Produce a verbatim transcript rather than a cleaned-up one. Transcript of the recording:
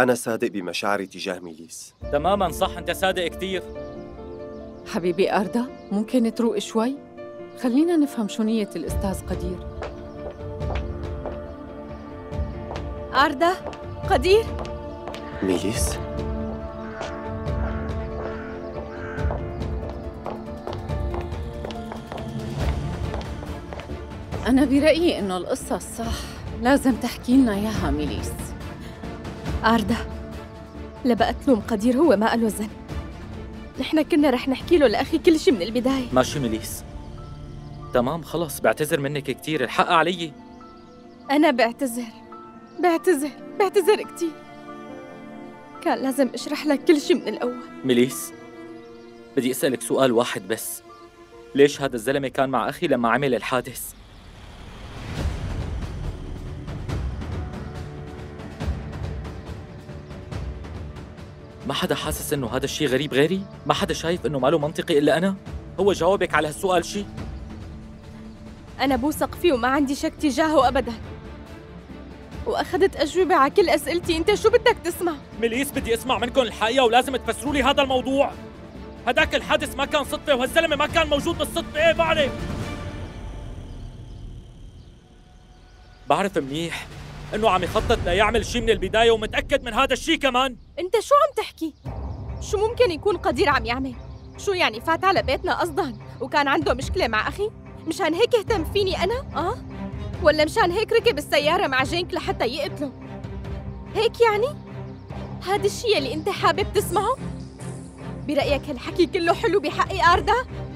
أنا صادق بمشاعري تجاه ميليس. تماماً صح، أنت صادق كتير. حبيبي أردا، ممكن تروق شوي؟ خلينا نفهم شو نية الأستاذ قدير. أردا، قدير. ميليس؟ أنا برأيي إنه القصة الصح لازم تحكي لنا إياها ميليس. أردا، لبقى تلوم قدير، هو ما قاله ذنب. نحن كنا رح نحكي له لأخي كل شي من البداية. ماشي ميليس، تمام خلص، بعتذر منك كتير، الحق علي. أنا بعتذر بعتذر بعتذر كتير. كان لازم أشرح لك كل شي من الأول. ميليس، بدي أسألك سؤال واحد بس، ليش هذا الزلمة كان مع أخي لما عمل الحادث؟ ما حدا حاسس إنه هذا الشيء غريب غيري؟ ما حدا شايف إنه ماله منطقي إلا أنا؟ هو جاوبك على هالسؤال شي؟ أنا بوثق فيه وما عندي شك تجاهه أبداً، وأخذت أجوبة على كل أسئلتي. أنت شو بدك تسمع؟ ميليس، بدي أسمع منكم الحقيقة ولازم تفسروا لي هذا الموضوع. هداك الحادث ما كان صدفة وهالزلمة ما كان موجود بالصدفة. إيه بعرف بعرف منيح إنه عم يخطط ليعمل شي من البداية، ومتأكد من هذا الشي كمان. أنت شو عم تحكي؟ شو ممكن يكون قدير عم يعمل؟ شو يعني فات على بيتنا قصداً وكان عنده مشكلة مع أخي؟ مشان هيك اهتم فيني أنا؟ آه؟ ولا مشان هيك ركب السيارة مع جينك لحتى يقتله؟ هيك يعني؟ هذا الشيء اللي أنت حابب تسمعه؟ برأيك هالحكي كله حلو بحقي أردا؟